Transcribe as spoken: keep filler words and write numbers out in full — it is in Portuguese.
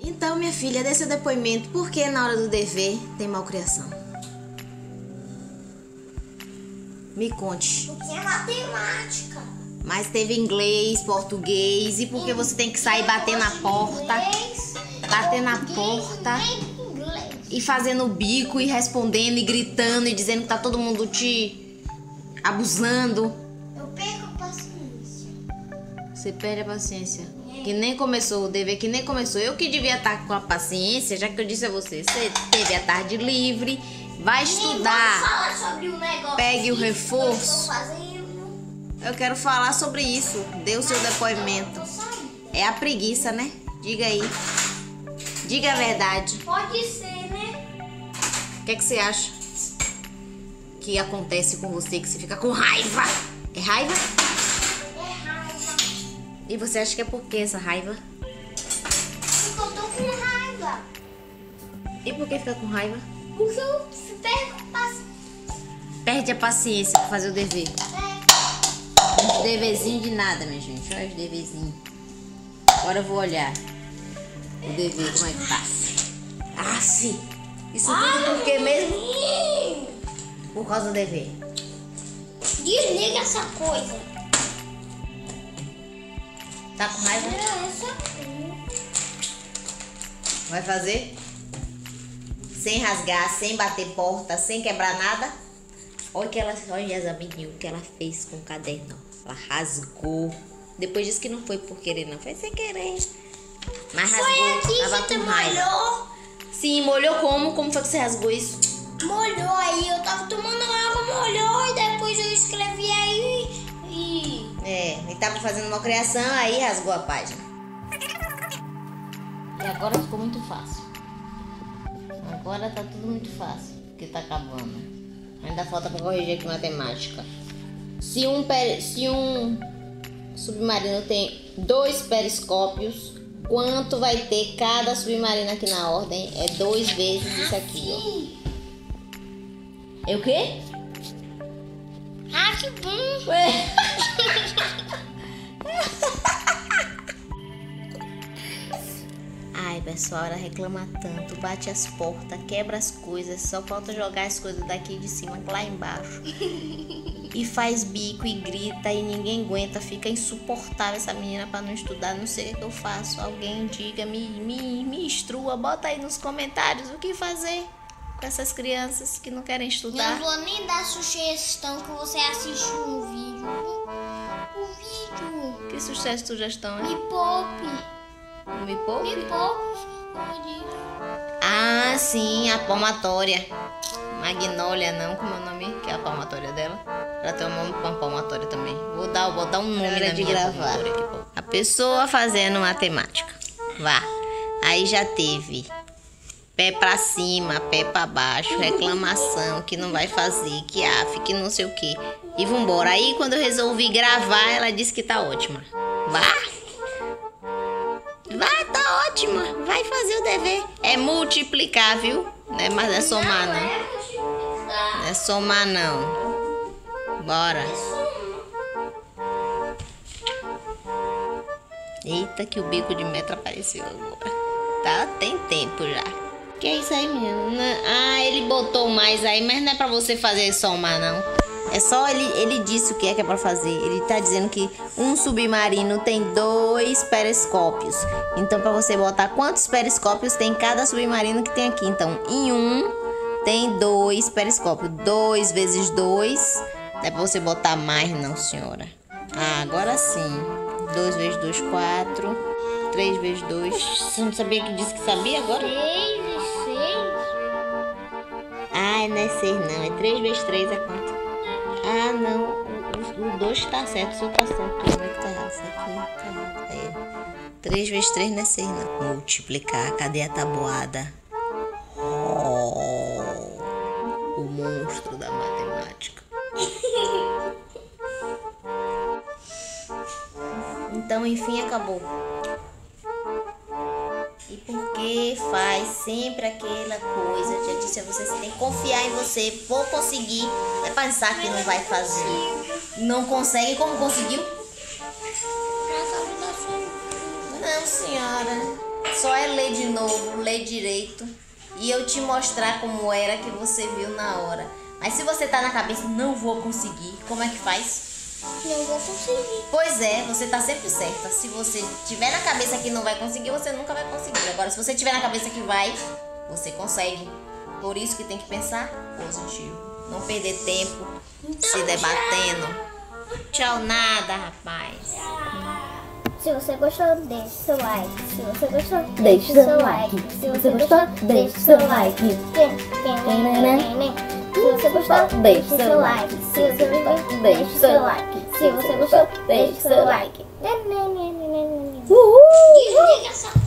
Então, minha filha, dê seu depoimento. Por que na hora do dever tem malcriação? Me conte. Porque é matemática. Mas teve inglês, português. E por que você tem que sair batendo na porta? Bater na porta. E fazendo bico e respondendo e gritando e dizendo que tá todo mundo te abusando. Eu perco a paciência. Você perde a paciência. Que nem começou o dever, que nem começou. Eu que devia estar com a paciência, já que eu disse a você. Você teve a tarde livre, vai estudar. Vamos falar sobre o negócio. Pegue o que reforço. eu tô fazendo. Eu quero falar sobre isso. Dê o seu depoimento. É a preguiça, né? Diga aí. Diga a verdade. Pode ser, né? O que é que você acha que acontece com você, que você fica com raiva? É raiva? É raiva. E você acha que é por que essa raiva? Porque eu tô com raiva. E por que fica com raiva? Porque eu perco a paciência. Perde a paciência pra fazer o dever. É. Uns deverzinho de nada, minha gente. Olha os deverzinhos. Agora eu vou olhar o dever, como é que tá. Ah, sim. Isso tudo por quê mesmo? Por causa do dever. Desliga essa coisa. Tá com raiva? Essa Vai fazer? Sem rasgar, sem bater porta, sem quebrar nada? Olha que ela, olha as amiguinhas, o que ela fez com o caderno. Ela rasgou. Depois disse que não foi por querer, não. Foi sem querer. Mas rasgou, foi aqui tava que com tu raiva. molhou. Sim, molhou como? Como foi que você rasgou isso? Molhou aí, eu tava tomando água, molhou e depois eu escrevi aí e... É, ele tava fazendo uma criação, aí rasgou a página. E agora ficou muito fácil. Agora tá tudo muito fácil, porque tá acabando. Ainda falta pra corrigir aqui matemática. Se um, peri... Se um submarino tem dois periscópios, quanto vai ter cada submarino aqui na ordem? É dois vezes isso aqui, ó. É o quê? Ah, que bom! Ué? Ai, pessoal, ela reclama tanto, bate as portas, quebra as coisas, só falta jogar as coisas daqui de cima lá embaixo. E faz bico e grita e ninguém aguenta, fica insuportável essa menina pra não estudar. Não sei o que eu faço. Alguém diga, me, me, me instrua, bota aí nos comentários o que fazer com essas crianças que não querem estudar. Não vou nem dar sugestão que você assiste um vídeo. O vídeo. Que sucesso, sugestão, Me é? poupe. Não me poupe? Me poupe, como diz. Ah, sim, a palmatória. Magnólia, não, como é o nome? Que é a palmatória dela. Ela tem um nome pra palmatória também. Vou dar, vou dar um nome na minha palmatória aqui, pô. A pessoa fazendo matemática. Vá. Aí já teve pé pra cima, pé pra baixo, reclamação, que não vai fazer, que af, que não sei o que. E vambora. Aí quando eu resolvi gravar, ela disse que tá ótima. Vá. Vai, tá ótima. Vai fazer o dever. É multiplicar, viu? Não é, mas não é somar, não. Não é somar, não. Bora. Eita, que o bico de metro apareceu agora. Tá, tem tempo já. Que é isso aí, menino? Ah, ele botou mais aí, mas não é pra você fazer somar, não. É só ele, ele disse o que é que é pra fazer. Ele tá dizendo que um submarino tem dois periscópios. Então, pra você botar quantos periscópios tem cada submarino que tem aqui. Então, em um tem dois periscópios. Dois vezes dois. Não é pra você botar mais, não, senhora. Ah, agora sim. Dois vezes dois, quatro. Três vezes dois. Você não sabia que disse que sabia agora? Seis e seis. Ah, não é seis, não. É três vezes três é quanto? Ah, não. O dois tá certo, o seu tá certo. Como é que tá errado? Isso aqui tá errado. É. três vezes três não é seis, não. Multiplicar. Cadê a tabuada? Oh, o monstro da matemática. Então, enfim, acabou. E por que faz sempre aquela coisa? Eu já disse a você, você tem que confiar em você. Vou conseguir. É pensar que não vai fazer. Não consegue? Como conseguiu? Não, senhora. Só é ler de novo, ler direito e eu te mostrar como era que você viu na hora. Mas se você tá na cabeça, não vou conseguir, como é que faz? Não vou conseguir. Pois é, você tá sempre certa. Se você tiver na cabeça que não vai conseguir, você nunca vai conseguir. Agora, se você tiver na cabeça que vai, você consegue. Por isso que tem que pensar positivo. Não perder tempo Então, se debatendo. Tchau nada, rapaz. Se você gostou, deixe seu like. Se você gostou, Deixe seu like. Se você gostou, deixe seu like. Se você gostou, deixe seu like. Se você gostou, deixe seu like. Se você gostou, deixe seu like. Uhul! Desliga essa